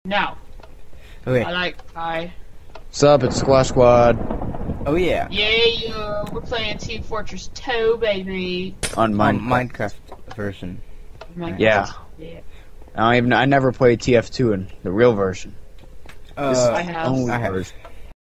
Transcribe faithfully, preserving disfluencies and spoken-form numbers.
No. Okay. I like I. What's up? It's Squash Squad Oh yeah. Yeah, we're playing Team Fortress two, baby. on My Minecraft. Minecraft version. Minecraft. Yeah. Yeah. I don't even. I never played T F two in the real version. Uh, This is I the have. only I have. version.